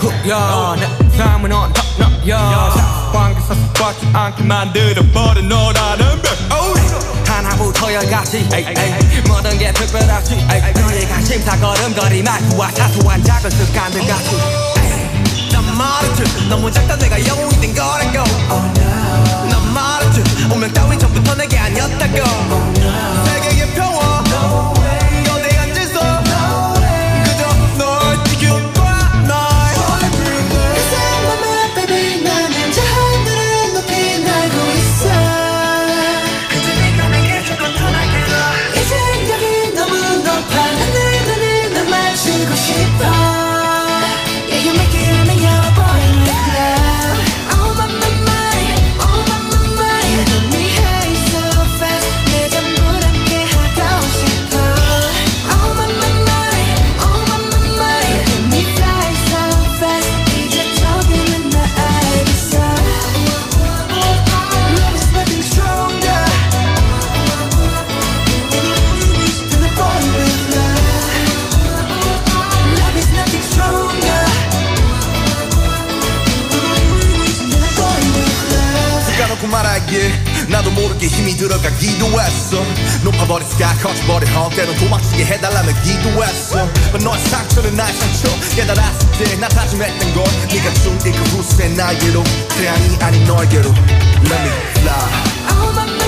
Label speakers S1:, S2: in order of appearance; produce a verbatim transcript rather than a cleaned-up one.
S1: 훅야 내 삶은 on top 너야 관계사 습관치 않게 만들어버린 너라는 별 하나부터 열까지 모든 게 특별하지 너의 관심사 걸음걸이 말투와 사소한 작은 습관들 같이 난 말했지 너무 작다 내가 영웅이 된 거라고 난 말했지 운명 따윈 전부터 내게 아니었다고 세계의 평화 거대한 질서 그저 널 지켜봐 날
S2: Cause I'm a man baby 나는 저 하늘을 높이 날고 있어
S1: 그저 네가 내게 조금 더 날개로
S2: 이 생각이 너무 높아 하늘들을 널 맞추고 싶어 Yeah you make it on your boy like love Oh my my my Oh my my my You got me high so fast 내 전부 함께 하고 싶어 Oh my my my Oh my my my You got me fly so fast 이제 조금은 나 알겠어 Love is nothing stronger To the boy with love Love is nothing stronger
S3: 까놓고 말하길 나도 모르게 힘이 들어가기도 했어 높아버린 스카 커져버린 헛 때론 도망치게 해달라며 기도했어 But 너의 상처는 나의 상처 깨달았을 때 나 다짐했던 걸 네가 준 이 그 후세 날개로 태양이 아닌 너에게로 Let me fly
S2: Oh my